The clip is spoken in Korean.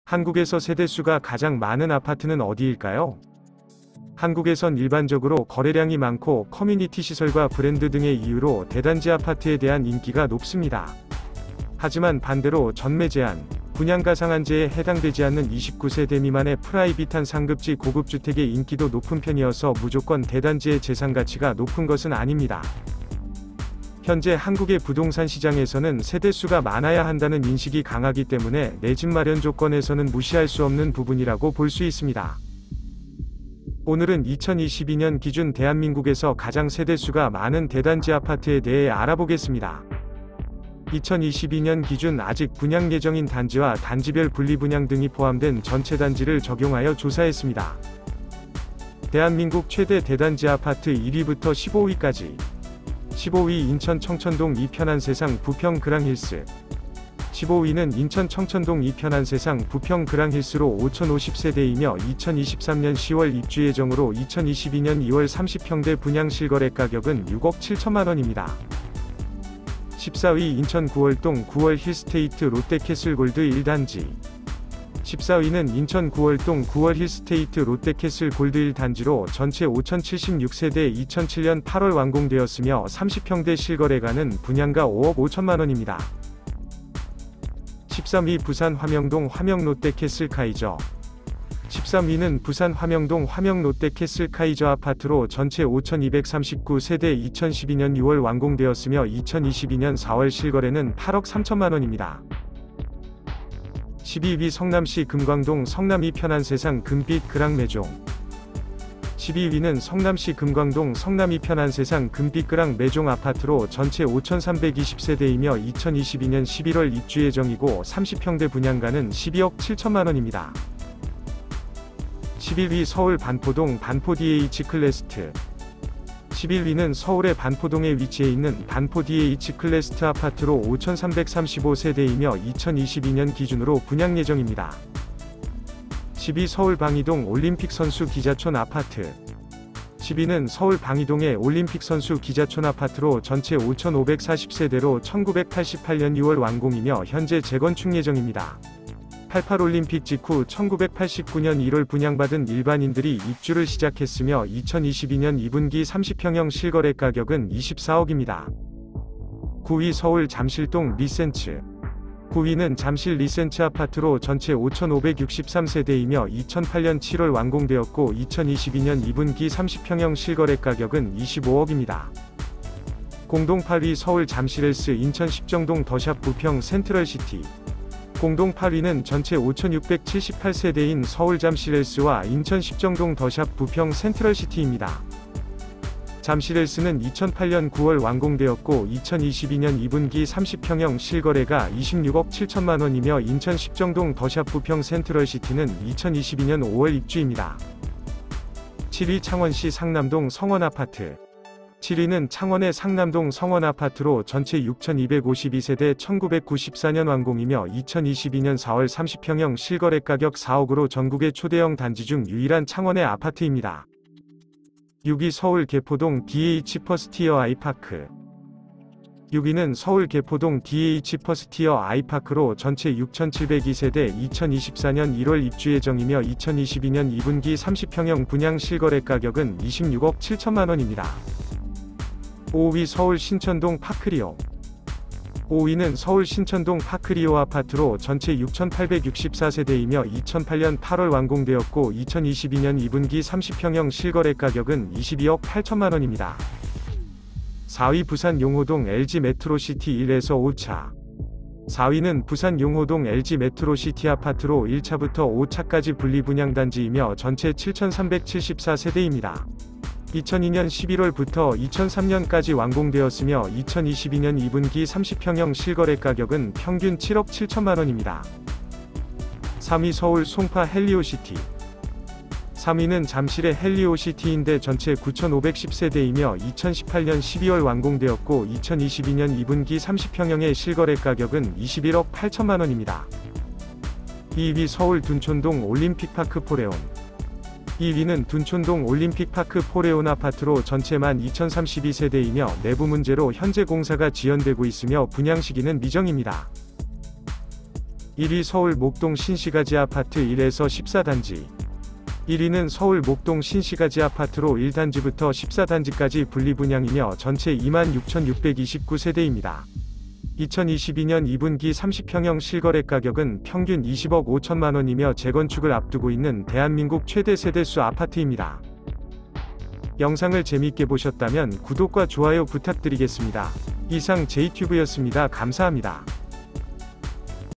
한국에서 세대수가 가장 많은 아파트는 어디일까요? 한국에선 일반적으로 거래량이 많고 커뮤니티 시설과 브랜드 등의 이유로 대단지 아파트에 대한 인기가 높습니다. 하지만 반대로 전매 제한, 분양가 상한제에 해당되지 않는 29세대 미만의 프라이빗한 상급지 고급주택의 인기도 높은 편이어서 무조건 대단지의 재산가치가 높은 것은 아닙니다. 현재 한국의 부동산 시장에서는 세대수가 많아야 한다는 인식이 강하기 때문에 내 집 마련 조건에서는 무시할 수 없는 부분이라고 볼 수 있습니다. 오늘은 2022년 기준 대한민국에서 가장 세대수가 많은 대단지 아파트에 대해 알아보겠습니다. 2022년 기준 아직 분양 예정인 단지와 단지별 분리분양 등이 포함된 전체 단지를 적용하여 조사했습니다. 대한민국 최대 대단지 아파트 1위부터 15위까지. 15위 인천 청천동 이편한세상 부평 그랑힐스. 15위는 인천 청천동 이편한세상 부평 그랑힐스로 5050세대이며 2023년 10월 입주 예정으로 2022년 2월 30평대 분양 실거래 가격은 6억 7천만원입니다. 14위 인천 구월동 구월 힐스테이트 롯데캐슬 골드 1단지. 14위는 인천 구월동 구월 힐스테이트 롯데캐슬 골드 1단지로 전체 5076세대 2007년 8월 완공되었으며 30평대 실거래가는 분양가 5억 5천만원입니다. 13위 부산 화명동 화명 롯데캐슬 카이저. 13위는 부산 화명동 화명 롯데캐슬 카이저 아파트로 전체 5239세대 2012년 6월 완공되었으며 2022년 4월 실거래는 8억 3천만원입니다. 12위 성남시 금광동 성남이 편한세상 금빛 그랑 매종. 12위는 성남시 금광동 성남이 편한세상 금빛 그랑 매종 아파트로 전체 5320세대이며 2022년 11월 입주 예정이고 30평대 분양가는 12억 7천만원입니다. 11위 서울 반포동 반포 DH 클래스트. 11위는 서울의 반포동에 위치해 있는 반포 DH 클래스트 아파트로 5335세대이며 2022년 기준으로 분양 예정입니다. 10위 서울 방이동 올림픽 선수 기자촌 아파트. 10위는 서울 방이동의 올림픽 선수 기자촌 아파트로 전체 5540세대로 1988년 6월 완공이며 현재 재건축 예정입니다. 88올림픽 직후 1989년 1월 분양받은 일반인들이 입주를 시작했으며 2022년 2분기 30평형 실거래 가격은 24억입니다. 9위 서울 잠실동 리센츠. 9위는 잠실 리센츠 아파트로 전체 5563세대이며 2008년 7월 완공되었고 2022년 2분기 30평형 실거래 가격은 25억입니다. 공동 8위 서울 잠실헬스 인천 십정동 더샵 부평 센트럴시티. 공동 8위는 전체 5678세대인 서울 잠실헬스와 인천 십정동 더샵 부평 센트럴시티입니다. 잠실헬스는 2008년 9월 완공되었고 2022년 2분기 30평형 실거래가 26억 7천만원이며 인천 십정동 더샵 부평 센트럴시티는 2022년 5월 입주입니다. 7위 창원시 상남동 성원아파트. 7위는 창원의 상남동 성원아파트로 전체 6252세대 1994년 완공이며 2022년 4월 30평형 실거래 가격 4억으로 전국의 초대형 단지 중 유일한 창원의 아파트입니다. 6위 서울 개포동 DH 퍼스티어 아이파크. 6위는 서울 개포동 DH 퍼스티어 아이파크로 전체 6702세대 2024년 1월 입주 예정이며 2022년 2분기 30평형 분양 실거래 가격은 26억 7천만원입니다. 5위 서울 신천동 파크리오. 5위는 서울 신천동 파크리오 아파트로 전체 6864세대이며 2008년 8월 완공되었고 2022년 2분기 30평형 실거래 가격은 22억 8천만원입니다. 4위 부산 용호동 LG 메트로시티 1에서 5차. 4위는 부산 용호동 LG 메트로시티 아파트로 1차부터 5차까지 분리분양단지이며 전체 7374세대입니다. 2002년 11월부터 2003년까지 완공되었으며 2022년 2분기 30평형 실거래 가격은 평균 7억 7천만원입니다. 3위 서울 송파 헬리오시티. 3위는 잠실의 헬리오시티인데 전체 9510세대이며 2018년 12월 완공되었고 2022년 2분기 30평형의 실거래 가격은 21억 8천만원입니다. 2위 서울 둔촌동 올림픽파크 포레온. 2위는 둔촌동 올림픽파크 포레온 아파트로 전체 12,032세대이며 내부 문제로 현재 공사가 지연되고 있으며 분양 시기는 미정입니다. 1위 서울 목동 신시가지 아파트 1에서 14단지. 1위는 서울 목동 신시가지 아파트로 1단지부터 14단지까지 분리분양이며 전체 26,629세대입니다. 2022년 2분기 30평형 실거래 가격은 평균 20억 5천만원이며 재건축을 앞두고 있는 대한민국 최대 세대수 아파트입니다. 영상을 재밌게 보셨다면 구독과 좋아요 부탁드리겠습니다. 이상 JTube였습니다. 감사합니다.